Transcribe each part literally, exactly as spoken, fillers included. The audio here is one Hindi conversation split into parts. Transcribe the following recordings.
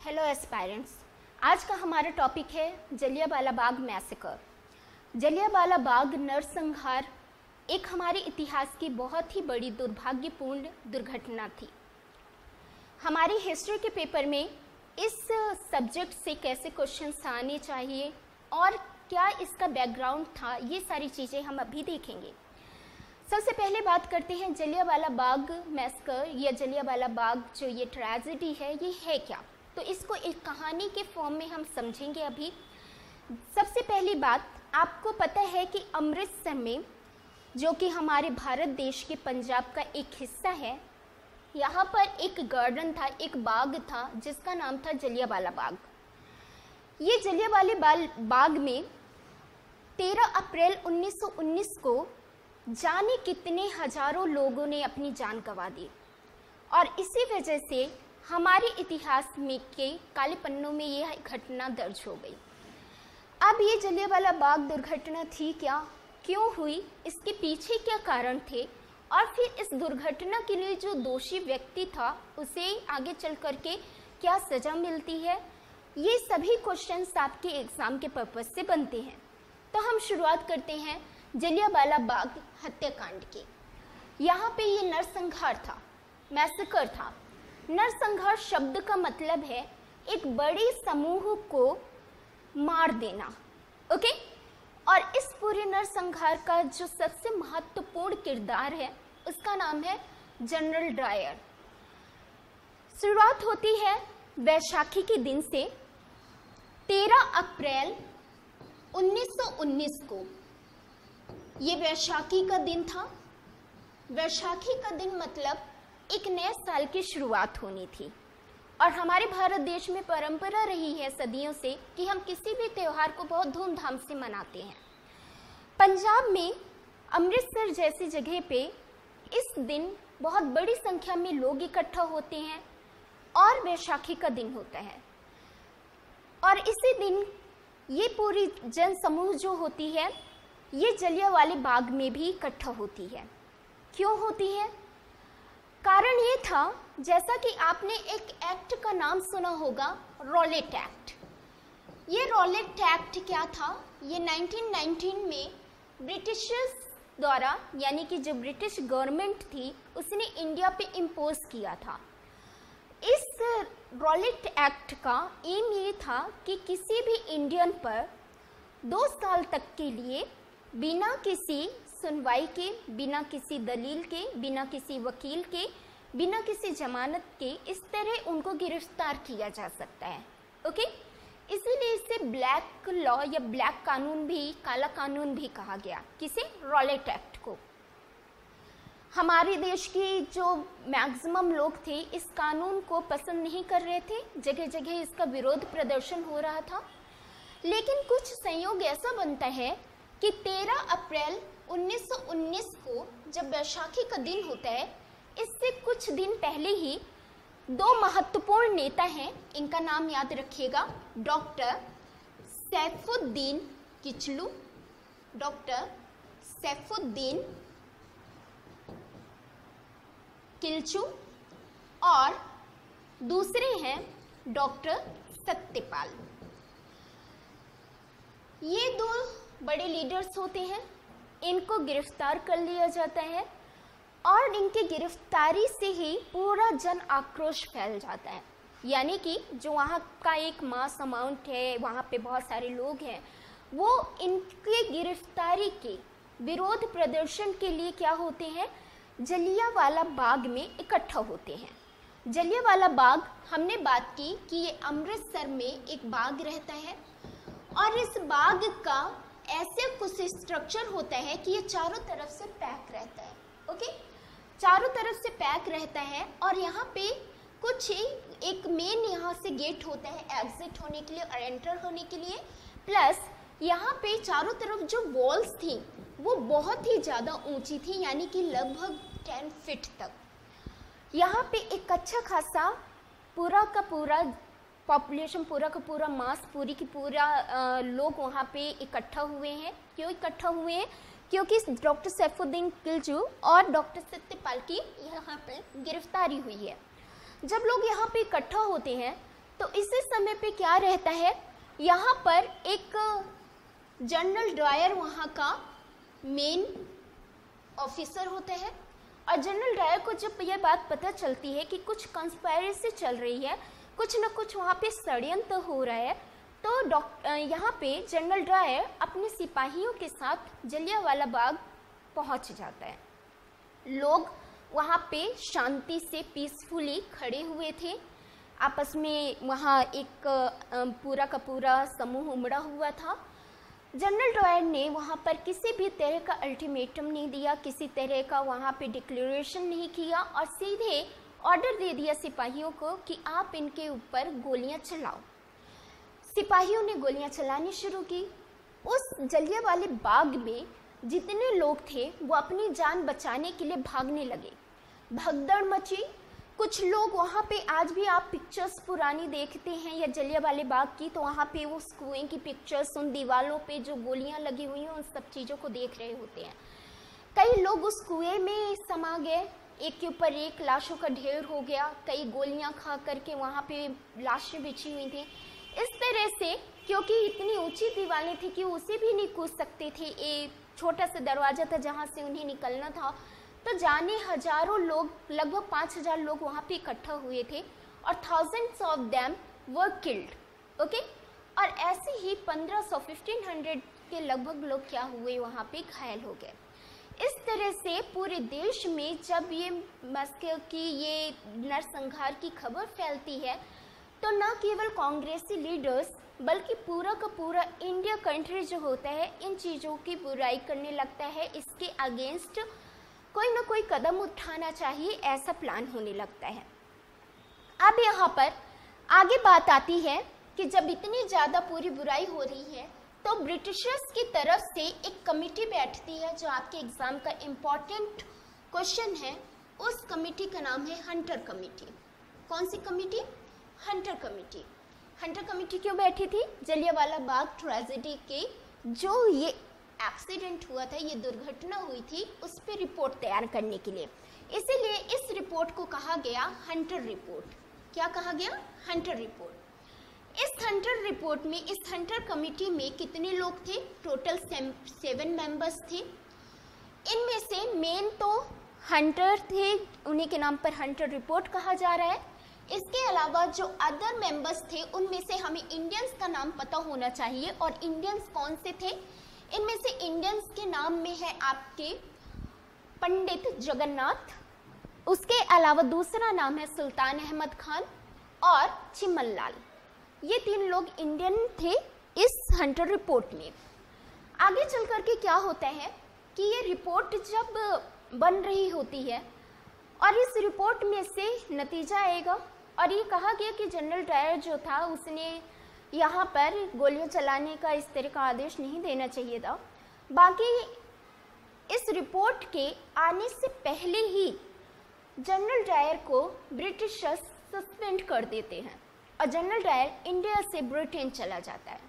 हेलो एस्पायरेंट्स, आज का हमारा टॉपिक है जलियांवाला बाग मैसेकर। जलियांवाला बाग नरसंहार एक हमारे इतिहास की बहुत ही बड़ी दुर्भाग्यपूर्ण दुर्घटना थी। हमारी हिस्ट्री के पेपर में इस सब्जेक्ट से कैसे क्वेश्चंस आने चाहिए और क्या इसका बैकग्राउंड था, ये सारी चीज़ें हम अभी देखेंगे। सबसे पहले बात करते हैं जलियांवाला बाग मैसेकर या जलियांवाला बाग जो ये ट्रेजेडी है ये है क्या। तो इसको एक कहानी के फॉर्म में हम समझेंगे अभी। सबसे पहली बात, आपको पता है कि अमृतसर में, जो कि हमारे भारत देश के पंजाब का एक हिस्सा है, यहाँ पर एक गार्डन था, एक बाग था जिसका नाम था जलियांवाला बाग। ये जलियांवाले बाग में तेरह अप्रैल उन्नीस सौ उन्नीस को जाने कितने हजारों लोगों ने अपनी जान गंवा दी और इसी वजह से हमारे इतिहास में के काले पन्नों में यह घटना दर्ज हो गई। अब ये जलियांवाला बाग दुर्घटना थी क्या, क्यों हुई, इसके पीछे क्या कारण थे और फिर इस दुर्घटना के लिए जो दोषी व्यक्ति था उसे आगे चल करके क्या सज़ा मिलती है, ये सभी क्वेश्चंस आपके एग्ज़ाम के पर्पज़ से बनते हैं। तो हम शुरुआत करते हैं जलियांवाला बाग हत्याकांड की। यहाँ पे ये नरसंहार था, मैसेकर था। नरसंहार शब्द का मतलब है एक बड़े समूह को मार देना, ओके। और इस पूरे नरसंहार का जो सबसे महत्वपूर्ण किरदार है उसका नाम है जनरल डायर। शुरुआत होती है वैशाखी के दिन से। तेरह अप्रैल उन्नीस सौ उन्नीस को ये वैशाखी का दिन था। वैशाखी का दिन मतलब एक नए साल की शुरुआत होनी थी और हमारे भारत देश में परंपरा रही है सदियों से कि हम किसी भी त्यौहार को बहुत धूमधाम से मनाते हैं। पंजाब में अमृतसर जैसी जगह पे इस दिन बहुत बड़ी संख्या में लोग इकट्ठा होते हैं और वैशाखी का दिन होता है और इसी दिन ये पूरी जन समूह जो होती है ये जलियांवाले बाग में भी इकट्ठा होती है। क्यों होती है? कारण ये था, जैसा कि आपने एक एक्ट का नाम सुना होगा, रॉलेट एक्ट। ये रॉलेट एक्ट क्या था? ये उन्नीस सौ उन्नीस में ब्रिटिशर्स द्वारा, यानी कि जो ब्रिटिश गवर्नमेंट थी उसने इंडिया पे इम्पोज किया था। इस रॉलेट एक्ट का एम ये था कि किसी भी इंडियन पर दो साल तक के लिए बिना किसी सुनवाई के, बिना किसी दलील के, बिना किसी वकील के, बिना किसी जमानत के इस तरह उनको गिरफ्तार किया जा सकता है, ओके। इसीलिए इसे ब्लैक लॉ या ब्लैक कानून भी, काला कानून भी कहा गया। किसे? रॉलेट एक्ट को। हमारे देश के जो मैक्सिमम लोग थे इस कानून को पसंद नहीं कर रहे थे, जगह जगह इसका विरोध प्रदर्शन हो रहा था। लेकिन कुछ संयोग ऐसा बनता है कि तेरह अप्रैल उन्नीस सौ उन्नीस को जब वैशाखी का दिन होता है, इससे कुछ दिन पहले ही दो महत्वपूर्ण नेता हैं, इनका नाम याद रखिएगा, डॉक्टर सैफुद्दीन किचलू, डॉक्टर सैफुद्दीन किल्चू और दूसरे हैं डॉक्टर सत्यपाल। ये दो बड़े लीडर्स होते हैं, इनको गिरफ्तार कर लिया जाता है और इनकी गिरफ्तारी से ही पूरा जन आक्रोश फैल जाता है। यानी कि जो वहाँ का एक मास अमाउंट है, वहाँ पे बहुत सारे लोग हैं, वो इनकी गिरफ्तारी के विरोध प्रदर्शन के लिए क्या होते हैं, जलियांवाला बाग में इकट्ठा होते हैं। जलियांवाला बाग, हमने बात की कि ये अमृतसर में एक बाग रहता है और इस बाग का ऐसे कुछ स्ट्रक्चर होता है कि ये चारों तरफ से पैक रहता है, ओके। चारों तरफ से पैक रहता है और यहाँ पे कुछ एक मेन यहाँ से गेट होता है एग्जिट होने के लिए और एंटर होने के लिए, प्लस यहाँ पे चारों तरफ जो वॉल्स थी वो बहुत ही ज़्यादा ऊंची थी, यानी कि लगभग टेन फीट तक। यहाँ पे एक अच्छा खासा पूरा का पूरा पॉपुलेशन, पूरा का पूरा मास, पूरी की पूरा लोग वहाँ पे इकट्ठा हुए हैं। क्यों इकट्ठा हुए हैं? क्योंकि डॉक्टर सैफुद्दीन किल्चू और डॉक्टर सत्यपाल की यहाँ पे गिरफ्तारी हुई है। जब लोग यहाँ पे इकट्ठा होते हैं तो इसी समय पे क्या रहता है, यहाँ पर एक जनरल डायर वहाँ का मेन ऑफिसर होता है। और जनरल डायर को जब यह बात पता चलती है कि कुछ कंस्पायरेसी चल रही है, कुछ न कुछ वहाँ पे षड्यंत्र हो रहा है, तो डॉक्टर यहाँ पे जनरल डायर अपने सिपाहियों के साथ जलियांवाला बाग पहुँच जाता है। लोग वहाँ पे शांति से पीसफुली खड़े हुए थे, आपस में वहाँ एक पूरा का पूरा समूह उमड़ा हुआ था। जनरल डायर ने वहाँ पर किसी भी तरह का अल्टीमेटम नहीं दिया, किसी तरह का वहाँ पे डिक्लेरेशन नहीं किया और सीधे ऑर्डर दे दिया सिपाहियों को कि आप इनके ऊपर गोलियाँ चलाओ। सिपाहियों ने गोलियाँ चलानी शुरू की। उस जलियांवाले बाग में जितने लोग थे वो अपनी जान बचाने के लिए भागने लगे, भगदड़ मची। कुछ लोग वहाँ पे, आज भी आप पिक्चर्स पुरानी देखते हैं या जलियांवाले बाग की, तो वहाँ पे वो कुएं की पिक्चर्स, उन दीवारों पे जो गोलियाँ लगी हुई हैं, उन सब चीज़ों को देख रहे होते हैं। कई लोग उस कुएं में समा गए, एक के ऊपर एक लाशों का ढेर हो गया, कई गोलियाँ खा करके वहाँ पे लाशें बिछी हुई थी। इस तरह से, क्योंकि इतनी ऊंची दीवारें थी कि उसे भी नहीं कूद सकते थे, एक छोटा सा दरवाज़ा था जहाँ से उन्हें निकलना था, तो जाने हजारों लोग, लगभग पाँच हजार लोग वहाँ पे इकट्ठा हुए थे और thousands of them were killed. Okay, और ऐसे ही पंद्रह सौ फिफ्टीन हंड्रेड के लगभग लोग क्या हुए, वहाँ पे घायल हो गए। इस तरह से पूरे देश में जब ये मैसेकर की, ये नरसंहार की खबर फैलती है, तो न केवल कांग्रेसी लीडर्स बल्कि पूरा का पूरा इंडिया कंट्री जो होता है इन चीज़ों की बुराई करने लगता है, इसके अगेंस्ट कोई ना कोई कदम उठाना चाहिए, ऐसा प्लान होने लगता है। अब यहाँ पर आगे बात आती है कि जब इतनी ज़्यादा पूरी बुराई हो रही है तो ब्रिटिशर्स की तरफ से एक कमेटी बैठती है, जो आपके एग्ज़ाम का इम्पॉर्टेंट क्वेश्चन है। उस कमेटी का नाम है हंटर कमेटी। कौन सी committee? Hunter committee. Hunter committee क्यों बैठी थी? जलियांवाला बाग ट्रेजेडी के जो ये एक्सीडेंट हुआ था, ये दुर्घटना हुई थी, उस पर रिपोर्ट तैयार करने के लिए। इसीलिए इस रिपोर्ट को कहा गया हंटर रिपोर्ट। क्या कहा गया? Hunter report. इस हंटर रिपोर्ट में, इस हंटर कमेटी में कितने लोग थे? टोटल सेवन मेंबर्स थे। इनमें से मेन तो हंटर थे, उन्हीं के नाम पर हंटर रिपोर्ट कहा जा रहा है। इसके अलावा जो अदर मेंबर्स थे उनमें से हमें इंडियंस का नाम पता होना चाहिए, और इंडियंस कौन से थे? इनमें से इंडियंस के नाम में है आपके पंडित जगन्नाथ, उसके अलावा दूसरा नाम है सुल्तान अहमद खान और चिमन लाल। ये तीन लोग इंडियन थे इस हंटर रिपोर्ट में। आगे चल करके क्या होता है कि ये रिपोर्ट जब बन रही होती है और इस रिपोर्ट में से नतीजा आएगा, और ये कहा गया कि जनरल डायर जो था उसने यहाँ पर गोलियां चलाने का इस तरह का आदेश नहीं देना चाहिए था। बाकी इस रिपोर्ट के आने से पहले ही जनरल डायर को ब्रिटिशर्स सस्पेंड कर देते हैं और जनरल डायर इंडिया से ब्रिटेन चला जाता है।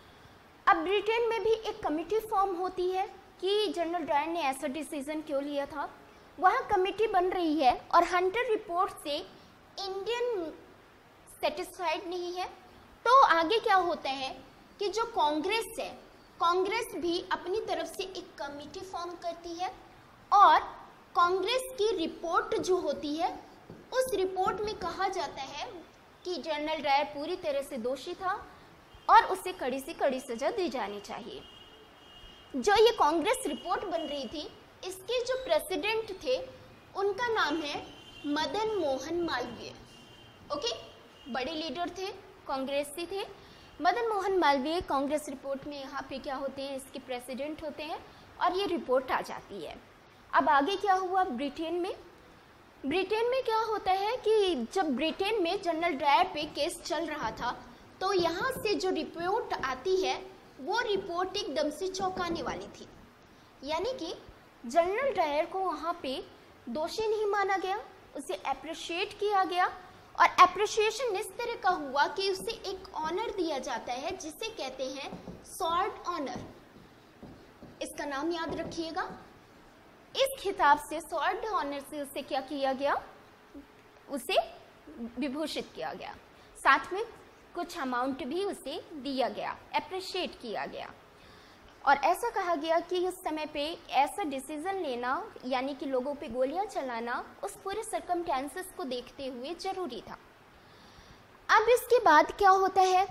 अब ब्रिटेन में भी एक कमेटी फॉर्म होती है कि जनरल डायर ने ऐसा डिसीजन क्यों लिया था। वहाँ कमेटी बन रही है और हंटर रिपोर्ट से इंडियन सेटिस्फाइड नहीं है। तो आगे क्या होता है कि जो कांग्रेस है, कांग्रेस भी अपनी तरफ से एक कमेटी फॉर्म करती है और कांग्रेस की रिपोर्ट जो होती है, उस रिपोर्ट में कहा जाता है कि जनरल डायर पूरी तरह से दोषी था और उसे कड़ी से कड़ी सजा दी जानी चाहिए। जो ये कांग्रेस रिपोर्ट बन रही थी, इसके जो प्रेसिडेंट थे उनका नाम है मदन मोहन मालवीय। ओके, बड़े लीडर थे, कांग्रेसी थे। मदन मोहन मालवीय कांग्रेस रिपोर्ट में यहाँ पे क्या होते हैं, इसके प्रेसिडेंट होते हैं और ये रिपोर्ट आ जाती है। अब आगे क्या हुआ ब्रिटेन में? ब्रिटेन में क्या होता है कि जब ब्रिटेन में जनरल डायर पे केस चल रहा था, तो यहाँ से जो रिपोर्ट आती है वो रिपोर्ट एकदम से चौंकाने वाली थी। यानी कि जनरल डायर को वहाँ पे दोषी नहीं माना गया, उसे अप्रिशिएट किया गया और अप्रिशिएशन इस तरह का हुआ कि उसे एक ऑनर दिया जाता है जिसे कहते हैं सॉर्ड ऑनर। इसका नाम याद रखिएगा। इस खिताब से, सॉर्ड ऑनर से उसे क्या किया गया, उसे विभूषित किया गया। साथ में कुछ अमाउंट भी उसे दिया गया, अप्रिशिएट किया गया। और ऐसा कहा गया कि उस समय पे ऐसा डिसीजन लेना यानी कि लोगों पे गोलियां चलाना उस पूरे सर्कमस्टेंसेस को देखते हुए जरूरी था। अब इसके बाद क्या होता है,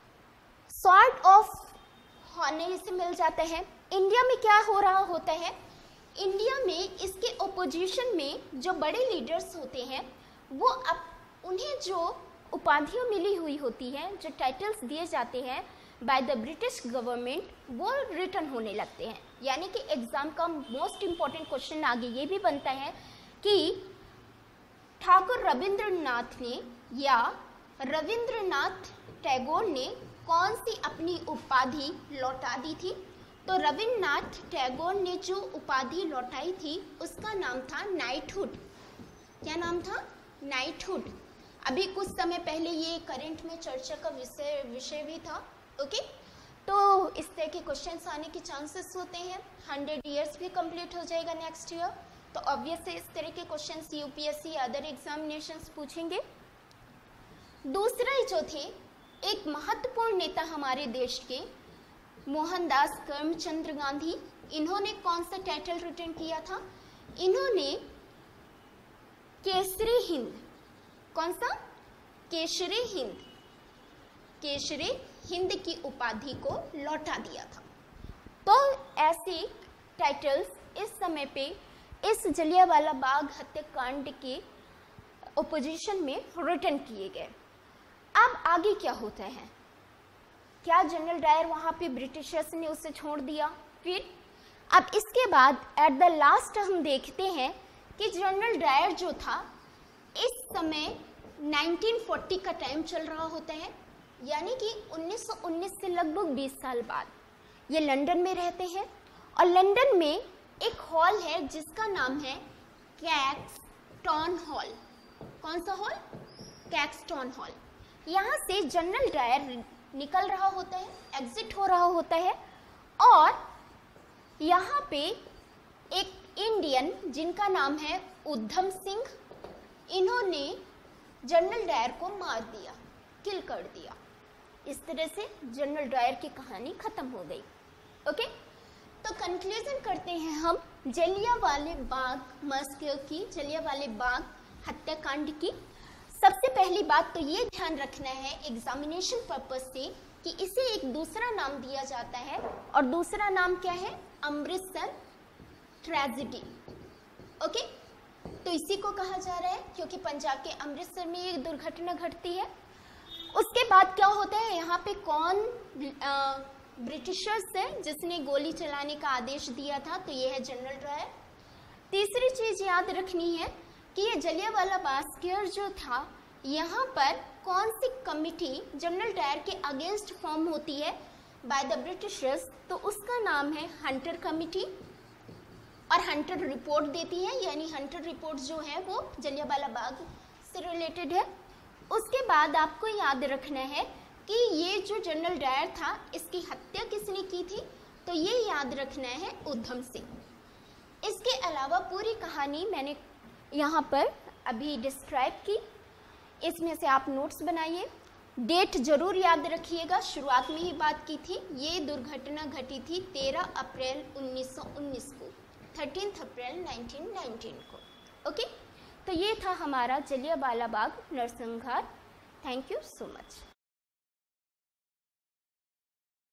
सॉर्ट ऑफ हॉनर इसे मिल जाता है। इंडिया में क्या हो रहा होता है, इंडिया में इसके ओपोजिशन में जो बड़े लीडर्स होते हैं वो अब उन्हें जो उपाधियां मिली हुई होती हैं, जो टाइटल्स दिए जाते हैं बाय द ब्रिटिश गवर्नमेंट, वो रिटर्न होने लगते हैं। यानी कि एग्जाम का मोस्ट इम्पॉर्टेंट क्वेश्चन आगे ये भी बनता है कि ठाकुर रविंद्रनाथ ने या रविंद्रनाथ टैगोर ने कौन सी अपनी उपाधि लौटा दी थी। तो रविंद्रनाथ टैगोर ने जो उपाधि लौटाई थी उसका नाम था नाइटहुड। क्या नाम था? नाइटहुड। अभी कुछ समय पहले ये करंट में चर्चा का विषय विषय भी था। ओके, तो इस तरह के क्वेश्चंस आने के चांसेस होते हैं। हंड्रेड इयर्स भी कंप्लीट हो जाएगा नेक्स्ट ईयर, तो ऑब्वियसली इस तरह के क्वेश्चंस यूपीएससी अदर एग्जामिनेशंस पूछेंगे। दूसरा जो थे एक महत्वपूर्ण नेता हमारे देश के, मोहनदास करमचंद गांधी, इन्होंने कौन सा टाइटल रिटर्न किया था? इन्होंने केसरी हिंद, कौन सा? केसरी हिंद, केसरी हिंद की उपाधि को लौटा दिया था। तो ऐसे टाइटल्स इस समय पे इस जलियांवाला बाग हत्याकांड के ओपोजिशन में रिटर्न किए गए। अब आगे क्या होता है, क्या जनरल डायर वहां पे ब्रिटिशर्स ने उसे छोड़ दिया? फिर अब इसके बाद एट द लास्ट हम देखते हैं कि जनरल डायर जो था, इस समय नाइनटीन फोर्टी का टाइम चल रहा होता है, यानी कि उन्नीस सौ उन्नीस से लगभग बीस साल बाद ये लंदन में रहते हैं। और लंदन में एक हॉल है जिसका नाम है कैक्सटन हॉल। कौन सा हॉल? Caxton hall. यहाँ से जनरल डायर निकल रहा होता है, एग्जिट हो रहा होता है, और यहाँ पे एक इंडियन जिनका नाम है उधम सिंह, इन्होंने जनरल डायर को मार दिया, किल कर दिया। इस तरह से जनरल डायर की कहानी खत्म हो गई। ओके, तो कंक्लूजन करते हैं हम जलियांवाले बाग मस्कर की, जलियांवाले बाग हत्याकांड की। सबसे पहली बात तो ये ध्यान रखना है एग्जामिनेशन पर्पज से कि इसे एक दूसरा नाम दिया जाता है, और दूसरा नाम क्या है? अमृतसर ट्रेजेडी। ओके, तो इसी को कहा जा रहा है क्योंकि पंजाब के अमृतसर में ये दुर्घटना घटती है। उसके बाद क्या होता है, यहाँ पे कौन ब्रिटिशर्स है जिसने गोली चलाने का आदेश दिया था? तो ये है जनरल डायर। तीसरी चीज याद रखनी है कि ये जलियांवाला बाग जो था, यहाँ पर कौन सी कमिटी जनरल डायर के अगेंस्ट फॉर्म होती है बाय द ब्रिटिशर्स? तो उसका नाम है हंटर कमिटी, और हंटर रिपोर्ट देती है, यानी हंटर रिपोर्ट जो है वो जलियांवाला बाग से रिलेटेड है। उसके बाद आपको याद रखना है कि ये जो जनरल डायर था, इसकी हत्या किसने की थी? तो ये याद रखना है उधम सिंह। इसके अलावा पूरी कहानी मैंने यहाँ पर अभी डिस्क्राइब की, इसमें से आप नोट्स बनाइए। डेट जरूर याद रखिएगा, शुरुआत में ही बात की थी, ये दुर्घटना घटी थी तेरह अप्रैल उन्नीस सौ उन्नीस को, तेरह अप्रैल उन्नीस सौ उन्नीस को। ओके, तो ये था हमारा जलियांवाला बाग नरसंहार। Thank you so much.